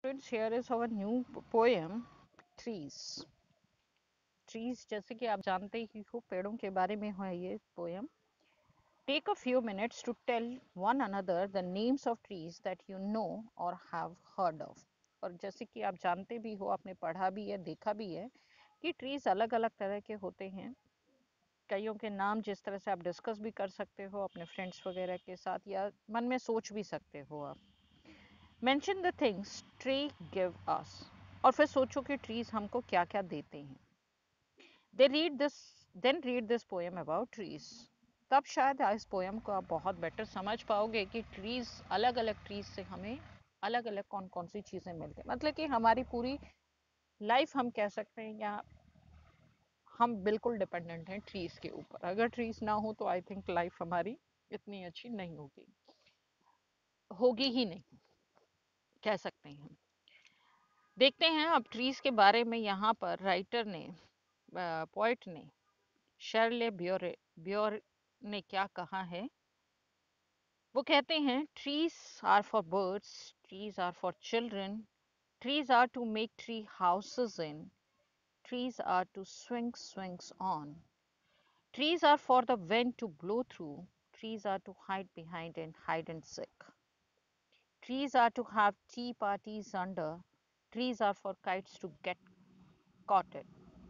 Students, here is our new poem, Trees. Trees, जैसे कि आप जानते ही हो, पेड़ों के बारे में है ये poem. Take a few minutes to tell one another the names of trees that you know or have heard of. और जैसे कि आप जानते भी हो, आपने पढ़ा भी है, देखा भी है कि ट्रीज अलग अलग तरह के होते हैं. कईयों के नाम जिस तरह से आप डिस्कस भी कर सकते हो अपने फ्रेंड्स वगैरह के साथ, या मन में सोच भी सकते हो आप. Mention the things tree give us, और फिर सोचो कि ट्रीज हमको क्या क्या देते हैं. They read this then read this poem about trees. तब शायद इस पोएम को आप बहुत बेटर समझ पाओगे कि ट्रीज, अलग अलग ट्रीज से हमें अलग अलग कौन कौन सी चीज़ें मिलती हैं. मतलब कि हमारी पूरी लाइफ हम कह सकते हैं, या हम बिल्कुल डिपेंडेंट हैं ट्रीज के ऊपर. अगर ट्रीज ना हो तो आई थिंक लाइफ हमारी इतनी अच्छी नहीं होगी, होगी ही नहीं, कह सकते हैं. देखते हैं अब ट्रीज के बारे में. यहाँ पर राइटर ने, पोइट ने, शर्ले ब्योर ने क्या कहा है. वो कहते हैं, trees are for birds, trees are for children, trees are to make tree houses in, trees are to swing swings on, trees are for the wind to blow through, trees are to hide behind and hide and seek, trees are to have tea parties under, trees are for kites to get caught in.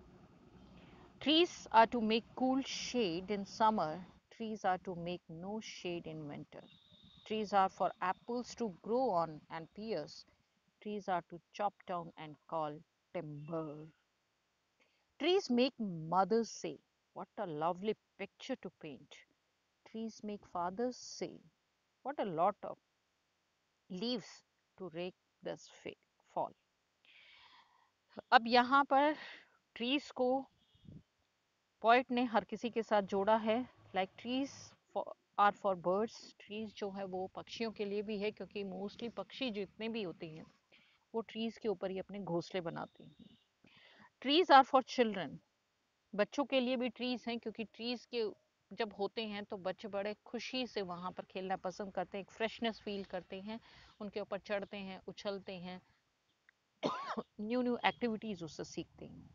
Trees are to make cool shade in summer, trees are to make no shade in winter. Trees are for apples to grow on and pears, trees are to chop down and call timber. Trees make mothers say, what a lovely picture to paint. Trees make fathers say, what a lot of leaves to rake this fall. अब यहाँ पर trees को poet ने हर किसी के साथ जोड़ा है. Like trees are for birds, trees जो है वो पक्षियों के लिए भी है, क्योंकि मोस्टली पक्षी जितने भी होते हैं वो ट्रीज के ऊपर ही अपने घोंसले बनाते हैं. ट्रीज आर फॉर चिल्ड्रन, बच्चों के लिए भी ट्रीज हैं, क्योंकि ट्रीज के जब होते हैं तो बच्चे बड़े खुशी से वहाँ पर खेलना पसंद करते हैं, एक फ्रेशनेस फील करते हैं, उनके ऊपर चढ़ते हैं, उछलते हैं, न्यू न्यू एक्टिविटीज उससे सीखते हैं.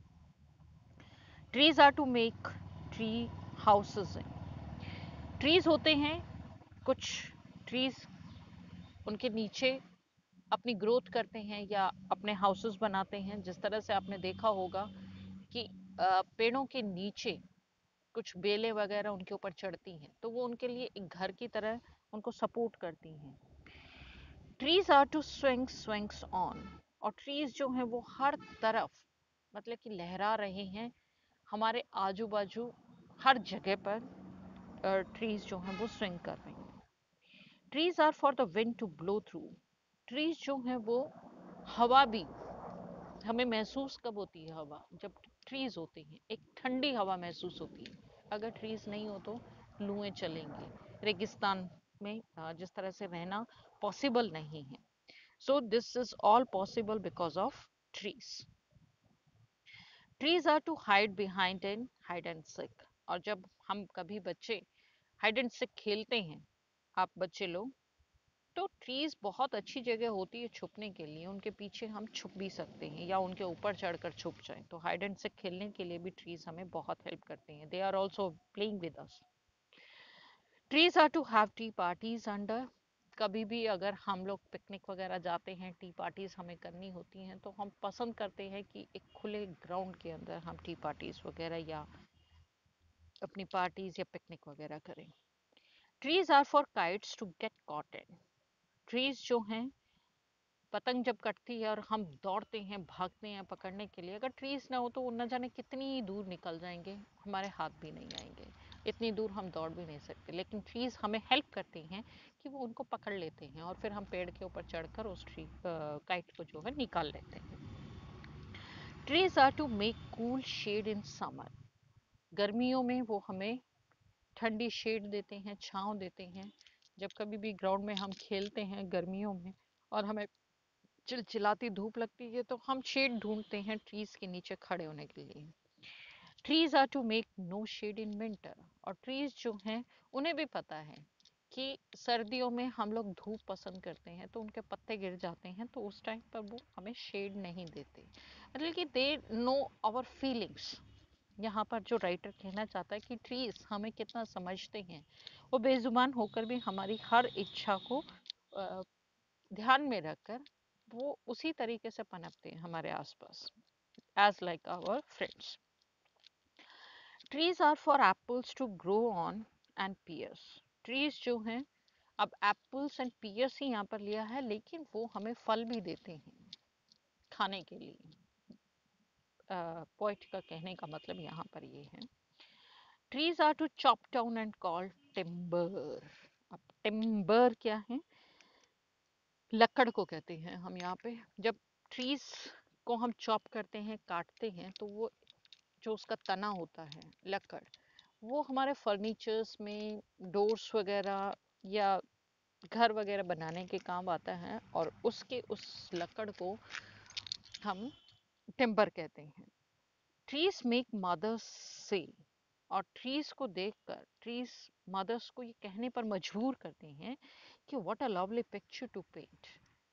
Trees are to make tree houses in. Trees होते हैं कुछ ट्रीज, उनके नीचे अपनी ग्रोथ करते हैं या अपने हाउसेस बनाते हैं. जिस तरह से आपने देखा होगा कि पेड़ों के नीचे कुछ बेलें वगैरह उनके ऊपर चढ़ती हैं, तो वो उनके लिए एक घर की तरह उनको सपोर्ट करती हैं. Trees are to swing swings on, और ट्रीज जो हैं वो हर तरफ मतलब कि लहरा रहे हैं हमारे आजू बाजू, हर जगह पर ट्रीज जो हैं वो स्विंग कर रहे हैं. Trees are for the wind to blow through. Trees जो हैं वो हवा भी, हमें महसूस कब होती है हवा, जब ट्रीज होते हैं, एक ठंडी हवा महसूस होती है. अगर ट्रीज नहीं हो तो लूएं चलेंगे, रेगिस्तान में जिस तरह से रहना पॉसिबल नहीं है. So this is all possible because of trees. Trees are to hide behind and hide and seek. और जब हम कभी बच्चे हाइड एंड सिक खेलते हैं, आप बच्चे लोग, तो ट्रीज बहुत अच्छी जगह होती है छुपने के लिए. उनके पीछे हम छुप भी सकते हैं या उनके ऊपर चढ़कर छुप जाएं. तो हाइड एंड सिक खेलने के लिए भी ट्रीज हमें बहुत हेल्प करते हैं. They are also playing with us. Trees are to have tea parties under. कभी भी अगर हम लोग पिकनिक वगैरह जाते हैं, टी पार्टीज हमें करनी होती हैं, तो हम पसंद करते हैं कि एक खुले ग्राउंड के अंदर हम टी पार्टीज वगैरह या अपनी पार्टीज या पिकनिक वगैरह करें. Trees are for kites to get caught in. Trees जो हैं, पतंग जब कटती है और हम दौड़ते हैं, भागते हैं पकड़ने के लिए, अगर ट्रीज ना हो तो वो न जाने कितनी दूर निकल जाएंगे, हमारे हाथ भी नहीं आएंगे, इतनी दूर हम दौड़ भी नहीं सकते. लेकिन ट्रीज हमें हेल्प करते हैं कि वो उनको पकड़ लेते हैं और फिर हम पेड़ के ऊपर चढ़कर उस ट्री काइट को जो है निकाल लेते हैं. Trees are to make cool shade in summer. गर्मियों में वो हमें ठंडी शेड देते हैं, छाँव देते हैं. जब कभी भी ग्राउंड में हम खेलते हैं गर्मियों में और हमें चिलचिलाती धूप लगती है, तो हम शेड ढूंढते हैं ट्रीज के नीचे खड़े होने के लिए. Trees are to make no shade in winter. और ट्रीज जो हैं उन्हें भी पता है कि सर्दियों में हम लोग धूप पसंद करते हैं तो उनके पत्ते गिर जाते हैं, तो उस टाइम पर वो हमें शेड नहीं देते, मतलब कि दे नो आवर फीलिंग्स। यहाँ पर जो राइटर कहना चाहता है कि ट्रीज हमें कितना समझते हैं, वो बेजुबान होकर भी हमारी हर इच्छा को ध्यान में रखकर वो उसी तरीके से पनपते हैं हमारे आसपास, as like our friends. Trees are for apples to grow on and pears. Trees जो हैं, अब एप्पल्स एंड पियर्स ही यहाँ पर लिया है, लेकिन वो हमें फल भी देते हैं खाने के लिए। पोइट का कहने का मतलब यहाँ पर ये है, trees are to chop down and call timber. अब टिम्बर क्या है? लकड़ को कहते हैं हम यहाँ पे। जब ट्रीज को हम चॉप करते हैं, काटते हैं, तो वो जो उसका तना होता है, लकड़, वो हमारे फर्नीचर्स में डोर्स वगैरह या घर वगैरह बनाने के काम आता है, और उसके उस लकड़ को हम टिम्बर कहते हैं। ट्रीज मेक मदर्स से, और ट्रीज को देखकर ट्रीज मदर्स को ये कहने पर मजबूर करते हैं कि what a lovely picture to paint.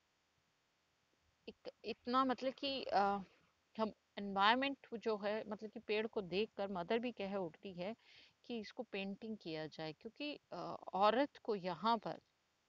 इतना मतलब कि हम एनवायरनमेंट जो है, मतलब कि पेड़ को देखकर मदर भी कह उठती है कि इसको पेंटिंग किया जाए, क्योंकि औरत को यहाँ पर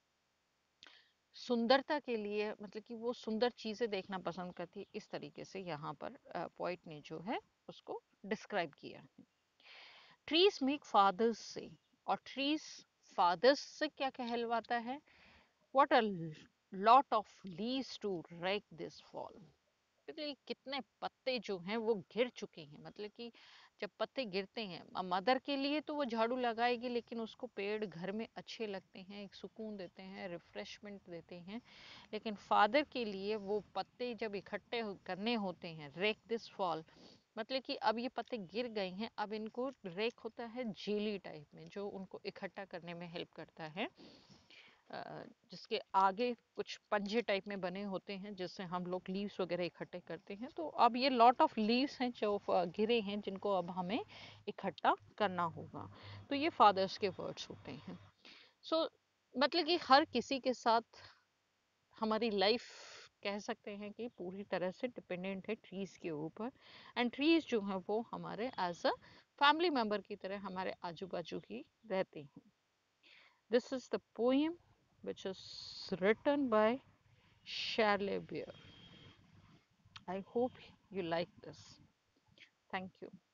सुंदरता के लिए, मतलब कि वो सुंदर चीजें देखना पसंद करती है। इस तरीके से यहाँ पर पोइट ने जो है उसको डिस्क्राइब किया है। ट्रीज मेक फादर्स से, और ट्रीज फादर्स से क्या कहलवाता है? What a lot of leaves to rake this fall. क्योंकि कितने पत्ते जो हैं वो गिर चुके हैं, मतलब कि जब पत्ते गिरते हैं, मदर के लिए तो वो झाड़ू लगाएगी, लेकिन उसको पेड़ घर में अच्छे लगते हैं, एक सुकून देते हैं, रिफ्रेशमेंट देते हैं। लेकिन फादर के लिए वो पत्ते जब इकट्ठे करने होते हैं, रेक दिस फॉल, मतलब कि अब ये पत्ते गिर गए हैं, अब इनको रेक होता है जेली टाइप में, जो उनको इकट्ठा करने में हेल्प करता है, जिसके आगे कुछ पंजे टाइप में बने होते हैं, जिससे हम लोग लीव्स वगैरह इकट्ठे करते हैं। तो अब ये लॉट ऑफ लीव्स हैं जो गिरे हैं, जिनको अब हमें इकट्ठा करना होगा। तो ये फादर्स के वर्ड्स होते हैं। सो मतलब कि हर किसी के साथ हमारी लाइफ, कह सकते हैं कि पूरी तरह से डिपेंडेंट है ट्रीज के ऊपर। एंड ट्रीज जो हैं वो हमारे एज अ फैमिली मेंबर की तरह हमारे आजू बाजू ही रहते हैं। This is the poem which is written by Shirley Beer. I hope you like this. Thank you.